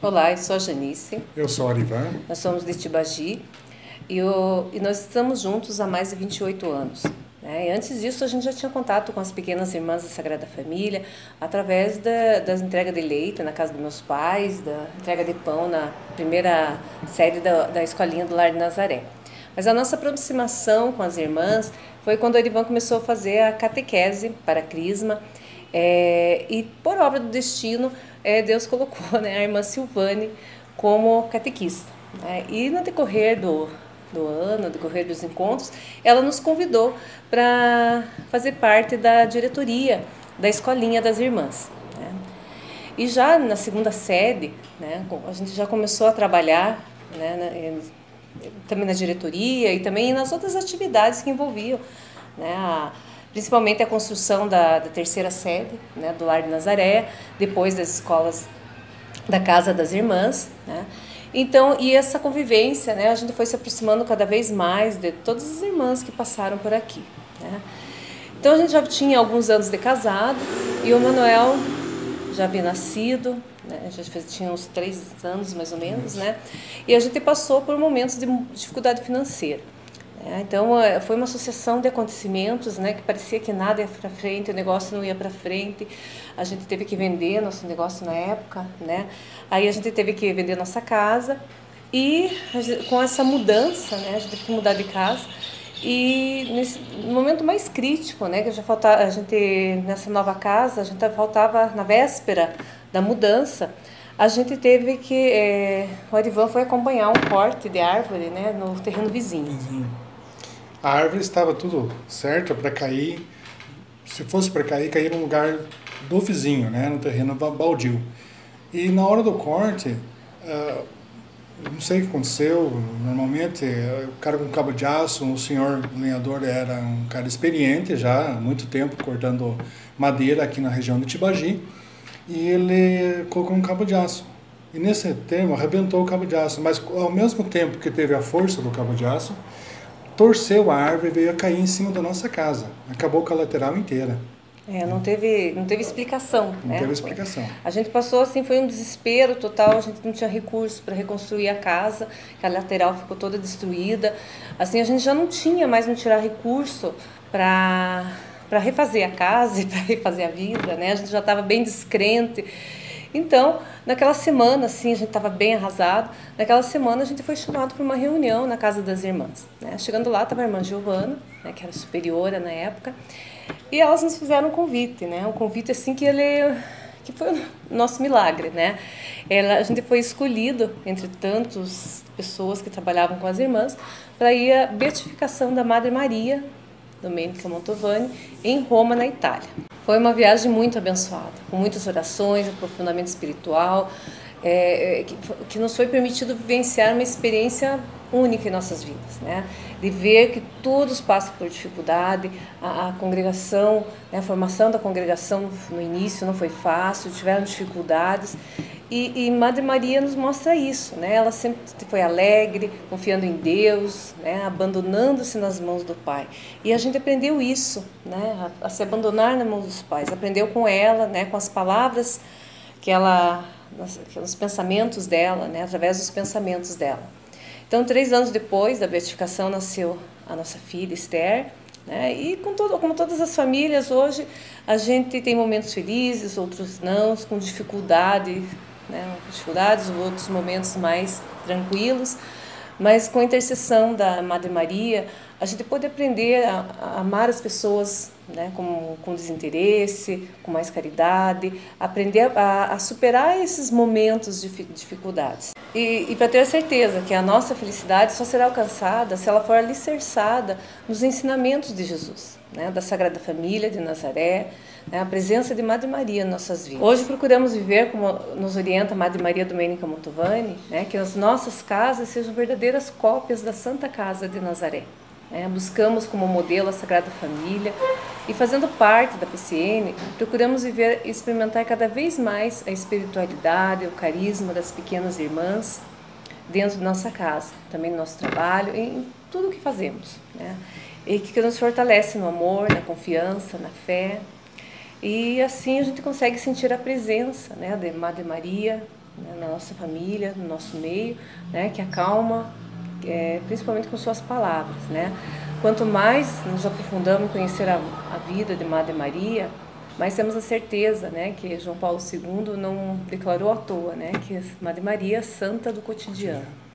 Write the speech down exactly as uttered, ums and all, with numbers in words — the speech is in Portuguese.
Olá, eu sou a Janice. Eu sou o Arivan. Nós somos de Tibagi e, o, e nós estamos juntos há mais de vinte e oito anos. Né? E antes disso, a gente já tinha contato com as pequenas irmãs da Sagrada Família através da, das entregas de leite na casa dos meus pais, da entrega de pão na primeira série da, da escolinha do Lar de Nazaré. Mas a nossa aproximação com as irmãs foi quando o Arivan começou a fazer a catequese para a Crisma. É, e por obra do destino, é, Deus colocou, né, a irmã Silvane como catequista. Né? E no decorrer do, do ano, no decorrer dos encontros, ela nos convidou para fazer parte da diretoria da escolinha das irmãs. Né? E já na segunda sede, né, a gente já começou a trabalhar, né, na, também na diretoria e também nas outras atividades que envolviam, né, a, principalmente a construção da, da terceira sede, né, do Lar de Nazaré, depois das escolas da Casa das Irmãs. Né? Então, e essa convivência, né, a gente foi se aproximando cada vez mais de todas as irmãs que passaram por aqui. Né? Então, a gente já tinha alguns anos de casado e o Manuel já havia nascido, né, já tinha uns três anos mais ou menos, né, e a gente passou por momentos de dificuldade financeira. Então, foi uma sucessão de acontecimentos, né, que parecia que nada ia para frente, o negócio não ia para frente. A gente teve que vender nosso negócio na época, né? Aí a gente teve que vender nossa casa e com essa mudança, né, a gente teve que mudar de casa. E nesse no momento mais crítico, né, que já faltava, a gente nessa nova casa, a gente faltava na véspera da mudança. A gente teve que é, o Arivan foi acompanhar um corte de árvore, né, no terreno vizinho. vizinho. A árvore estava tudo certa para cair, se fosse para cair, cair no lugar do vizinho, né, no terreno baldio. E na hora do corte, uh, não sei o que aconteceu, normalmente o cara com cabo de aço, o senhor lenhador era um cara experiente já, há muito tempo cortando madeira aqui na região de Tibagi, e ele colocou um cabo de aço. E nesse tempo arrebentou o cabo de aço, mas ao mesmo tempo que teve a força do cabo de aço, torceu a árvore e veio a cair em cima da nossa casa. Acabou com a lateral inteira. É, não teve, não teve explicação. Não né? teve explicação. A gente passou assim, foi um desespero total, a gente não tinha recurso para reconstruir a casa, a lateral ficou toda destruída. Assim, a gente já não tinha mais não tirar recurso para para refazer a casa e para refazer a vida, né? A gente já estava bem descrente. Então, naquela semana, assim, a gente estava bem arrasado. Naquela semana, a gente foi chamado para uma reunião na casa das irmãs. Né? Chegando lá, estava a irmã Giovana, né, que era superiora na época, e elas nos fizeram um convite, né? Um convite assim que ele, que foi o nosso milagre, né? Ela, a gente foi escolhido entre tantas pessoas que trabalhavam com as irmãs para ir à beatificação da Madre Maria Domenica Mantovani em Roma, na Itália. Foi uma viagem muito abençoada, com muitas orações, aprofundamento espiritual, é, que, que nos foi permitido vivenciar uma experiência única em nossas vidas, né? De ver que todos passam por dificuldade, a, a congregação, né, a formação da congregação no início não foi fácil, tiveram dificuldades, e, e Madre Maria nos mostra isso, né? Ela sempre foi alegre, confiando em Deus, né, abandonando-se nas mãos do Pai. E a gente aprendeu isso, né, a, a se abandonar nas mãos dos pais, aprendeu com ela, né, com as palavras que ela, nos pensamentos dela, né, através dos pensamentos dela. Então, três anos depois da beatificação, nasceu a nossa filha, Esther, né? E com todo, como todas as famílias, hoje a gente tem momentos felizes, outros não, com dificuldade, né? dificuldades, outros momentos mais tranquilos, mas com a intercessão da Madre Maria, a gente pode aprender a, a amar as pessoas, né, com, com desinteresse, com mais caridade, aprender a, a superar esses momentos de dificuldades. E, e para ter a certeza que a nossa felicidade só será alcançada se ela for alicerçada nos ensinamentos de Jesus, né, da Sagrada Família de Nazaré, né, a presença de Madre Maria em nossas vidas. Hoje procuramos viver como nos orienta Madre Maria Domenica Mantovani, né, que as nossas casas sejam verdadeiras cópias da Santa Casa de Nazaré. É, buscamos como modelo a Sagrada Família e, fazendo parte da P C N, procuramos viver e experimentar cada vez mais a espiritualidade, o carisma das pequenas irmãs dentro da nossa casa, também no nosso trabalho, em tudo o que fazemos, né? E que nos fortalece no amor, na confiança, na fé. E assim a gente consegue sentir a presença, né, de Madre Maria, né, na nossa família, no nosso meio, né, que acalma, é, principalmente com suas palavras, né? Quanto mais nos aprofundamos em conhecer a, a vida de Madre Maria, mas temos a certeza, né, que João Paulo segundo não declarou à toa, né, que Madre Maria é santa do cotidiano.